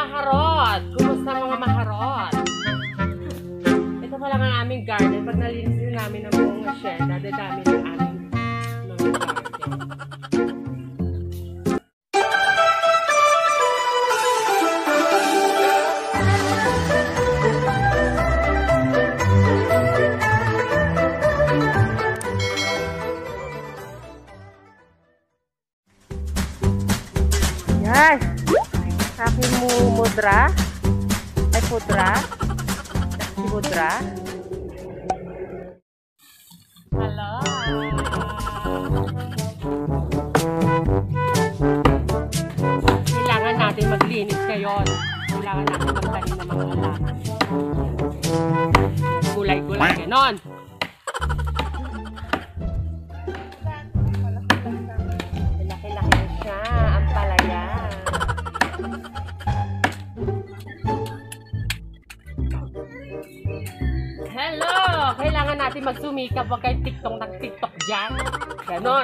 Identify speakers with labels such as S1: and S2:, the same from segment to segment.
S1: maharot? Kumusta mga maharot? Ito pa lang ang aming garden. Pag nalinis namin ang buong shed, dadadami ng aming mga garden. Yan! Sa aking mudra. Ay, pudra. Si mudra. Hello! Kailangan natin maglinis ngayon. Kailangan natin magtanim ng mga halaman. Gulay-gulay, ganon. Laki-laki na siya. Ang palaya. Hello! Kailangan natin magsumikap. Huwag kayo TikTok dyan. Ganon.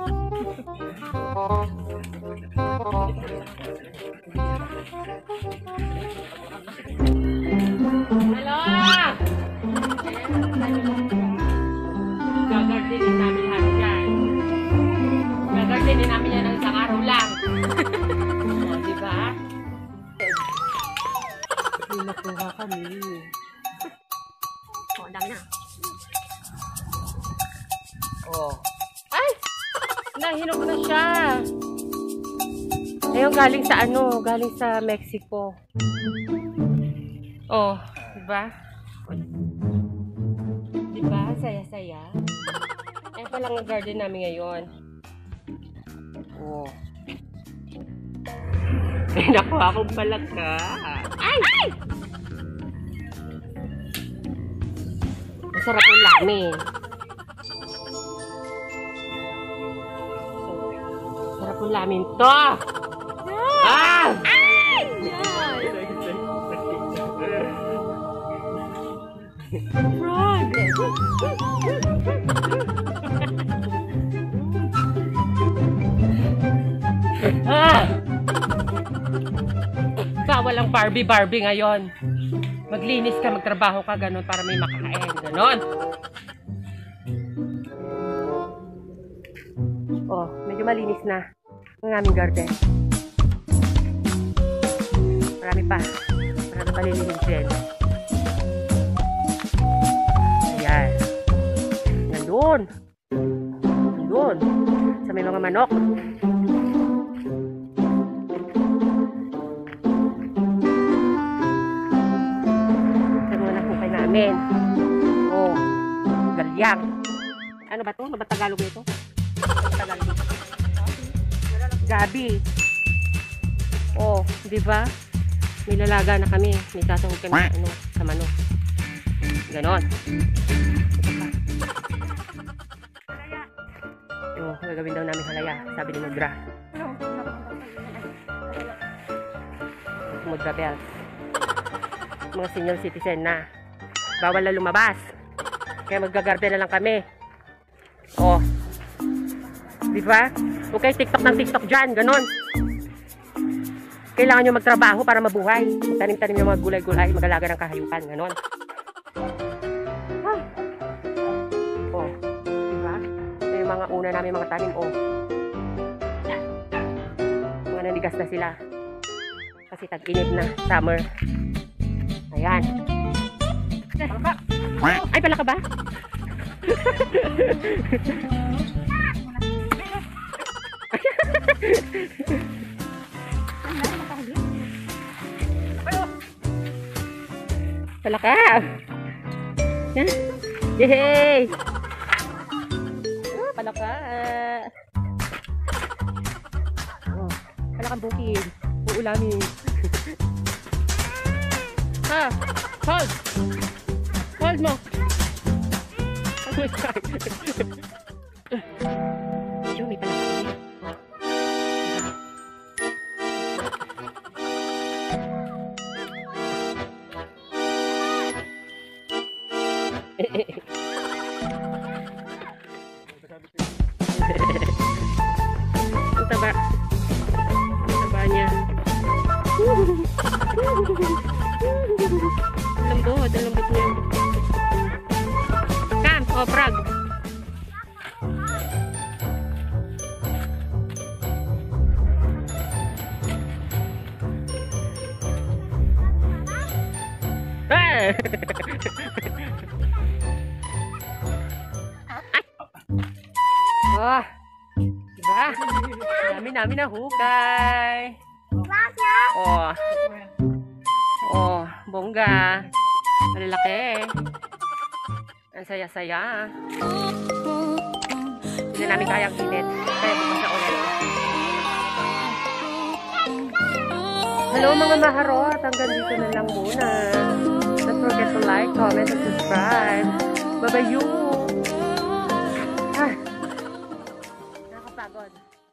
S1: Hello! Gagardinin namin lahat dyan. Gagardinin namin yan ng isang araw lang. O, diba? Hindi nakuha kami. O, ang dami na. O. Ay! Nahinog na siya. Ayun, galing sa ano? Galing sa Mexico. Oh, diba? Diba? Saya-saya. Ayan pa lang ang garden namin ngayon. Oh. May nakuha akong palaka. Ay! Ay! Masarap yung lami. Masarap yung lamin to. Ah! Ay! Frog! Ah! Bawal ang Barbie ngayon. Maglinis ka, magtrabaho ka, ganun, para may makakain, ganun. Oh, medyo malinis na ang aming garden. Marami pa lilinisin. Ayan. Nandun. Sa may mga manok. Ito muna hukay namin. Oh, galyang. Ano ba ito? Ano ba Tagalog ito? Gabi. Oh, di ba? May lalaga na kami. May sasahog kami ano, sa manok. Ganon. Oh, gagawin daw namin halaya, sabi ni Mudra. Mudra Bells. Mga senior citizen na. Bawal na lumabas. Kaya maggagarden na lang kami. Oh. Di ba? Huwag kayo TikTok dyan. Ganon. Kailangan nyo magtrabaho para mabuhay. Tanim-tanim yung mga gulay-gulay. Mag-alaga ng kahayupan. Ganon. Ah. Oh. Diba? Ito yung mga una namin mga tanim. Oh. Mga nanigas na sila. Kasi tag-init na. Summer. Ayan. Palaka. Ay, palaka ba? Palaka. Yan. Yay! Palaka. Oh, palakang bukid. Uulamin. Ha! Hold! Hold mo! Hold mo start. Yung may palaka. Ang taba niya. Oh, diba? Dami namin nahukay. Oh. Oh, bongga. Malalaki. Ang saya-saya. Hindi na namin kayang init. Kaya bukas na ulit. Hello mga maharot. Hanggang dito na lang muna. Don't forget to like, comment, and subscribe. Bye-bye you. Ah, nakakapagod.